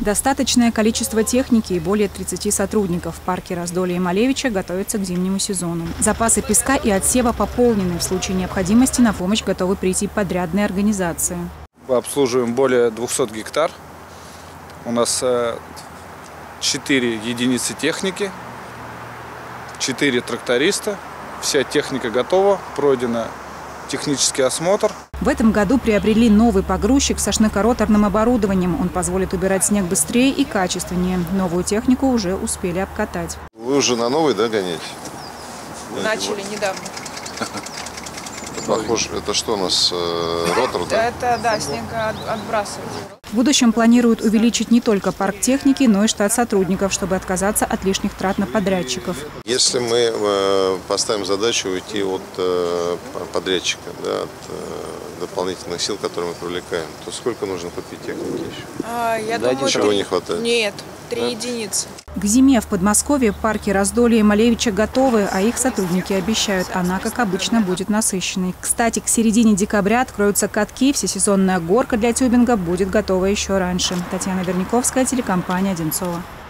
Достаточное количество техники и более 30 сотрудников в парке Раздолья и Малевича готовятся к зимнему сезону. Запасы песка и отсева пополнены. В случае необходимости на помощь готовы прийти подрядные организации. Мы обслуживаем более 200 гектар. У нас 4 единицы техники, 4 тракториста. Вся техника готова, пройдена технический осмотр. В этом году приобрели новый погрузчик со шнекороторным оборудованием. Он позволит убирать снег быстрее и качественнее. Новую технику уже успели обкатать. Вы уже на новый, да, гоняете? Начали недавно. Похоже, это что у нас, ротор, да? Это, да, снегоотбрасыватель. В будущем планируют увеличить не только парк техники, но и штат сотрудников, чтобы отказаться от лишних трат на подрядчиков. Если мы поставим задачу уйти от подрядчика, да, от дополнительных сил, которые мы привлекаем, то сколько нужно купить техники еще? Я думаю, чего не хватает? Нет, 3 единицы. К зиме в Подмосковье парки Раздолья и Малевича готовы, а их сотрудники обещают, она, как обычно, будет насыщенной. Кстати, к середине декабря откроются катки, всесезонная горка для тюбинга будет готова еще раньше. Татьяна Верняковская, телекомпания «Одинцово».